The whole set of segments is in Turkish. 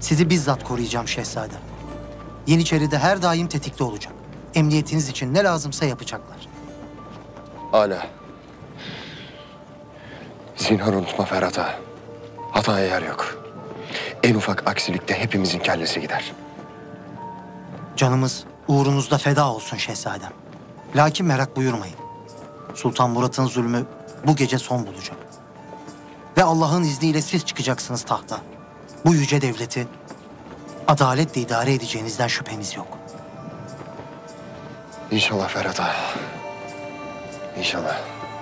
Sizi bizzat koruyacağım şehzadem. Yeniçeri de her daim tetikte olacak. Emniyetiniz için ne lazımsa yapacaklar. Âlâ. Zinhar unutma Ferhat ağa. Hataya yer yok. En ufak aksilikte hepimizin kellesi gider. Canımız uğrunuzda feda olsun şehzadem. Lakin merak buyurmayın. Sultan Murat'ın zulmü bu gece son bulacak. Ve Allah'ın izniyle siz çıkacaksınız tahta. Bu yüce devleti adaletle idare edeceğinizden şüphemiz yok. İnşallah Ferhat ağa. İnşallah.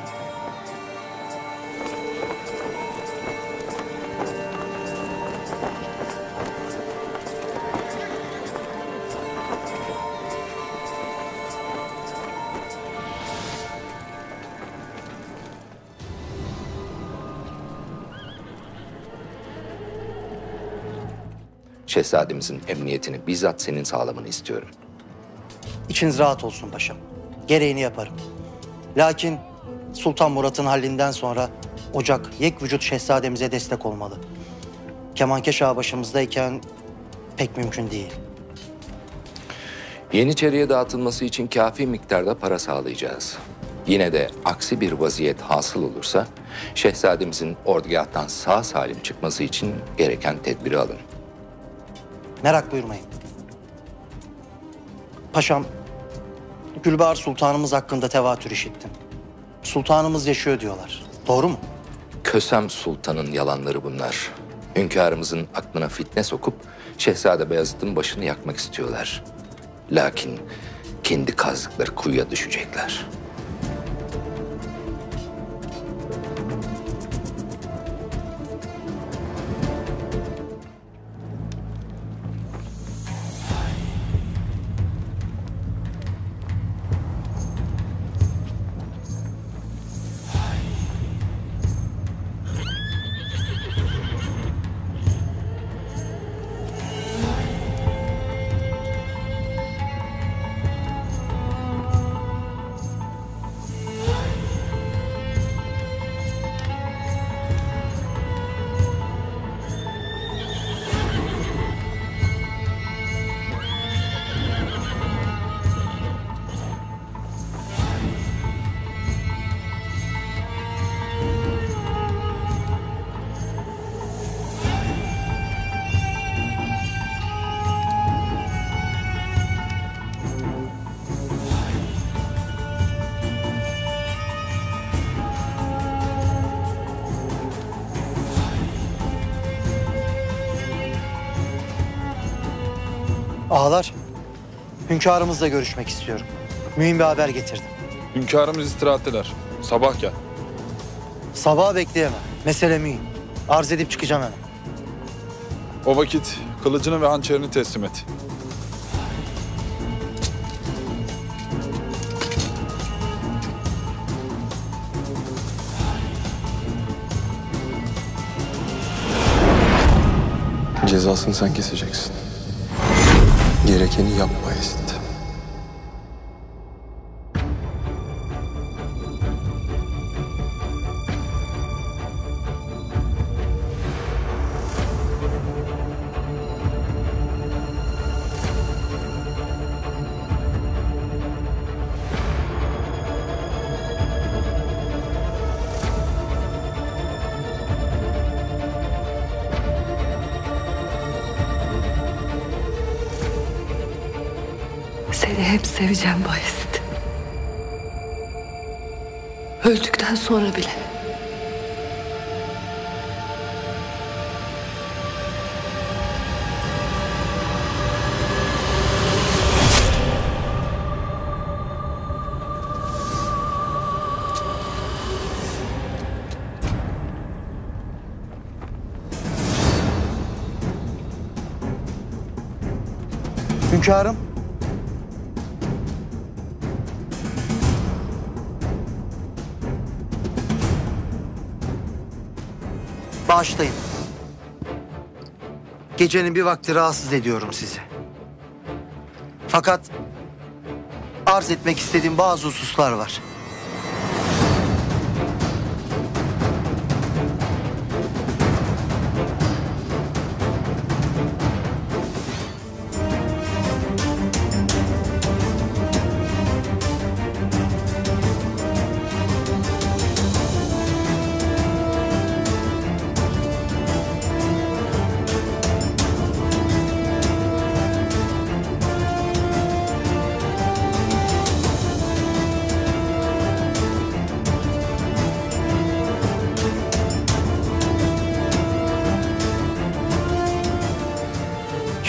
Şehzademizin emniyetini bizzat senin sağlamanı istiyorum. İçiniz rahat olsun paşam. Gereğini yaparım. Lakin Sultan Murat'ın hallinden sonra Ocak yekvücut şehzademize destek olmalı. Kemankeş ağa başımızdayken pek mümkün değil. Yeniçeriye dağıtılması için kafi miktarda para sağlayacağız. Yine de aksi bir vaziyet hasıl olursa şehzademizin ordugahtan sağ salim çıkması için gereken tedbiri alın. Merak buyurmayın. Paşam, Gülbahar Sultanımız hakkında tevatür işittim. Sultanımız yaşıyor diyorlar. Doğru mu? Kösem Sultan'ın yalanları bunlar. Hünkârımızın aklına fitne sokup Şehzade Beyazıt'ın başını yakmak istiyorlar. Lakin kendi kazdıkları kuyuya düşecekler. Ağalar, hünkârımızla görüşmek istiyorum. Mühim bir haber getirdim. Hünkârımız istirahatteler. Sabah gel. Sabaha bekleyemem. Mesele mühim. Arz edip çıkacağım hemen. O vakit kılıcını ve hançerini teslim et. Cezasını sen keseceksin. Gerekeni yap Bayezid. Seni hep seveceğim Bayezid. Öldükten sonra bile. Hünkârım. Bağışlayın. Gecenin bir vakti rahatsız ediyorum sizi. Fakat arz etmek istediğim bazı hususlar var.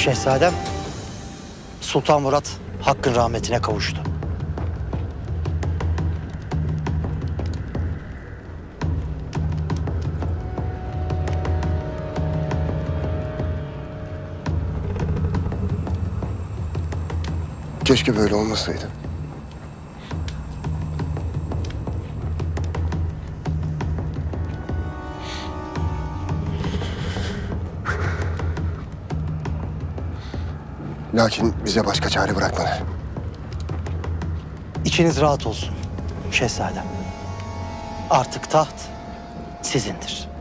Şehzadem, Sultan Murat Hakk'ın rahmetine kavuştu. Keşke böyle olmasaydı. Lakin bize başka çare bırakmadı. İçiniz rahat olsun şehzadem. Artık taht sizindir.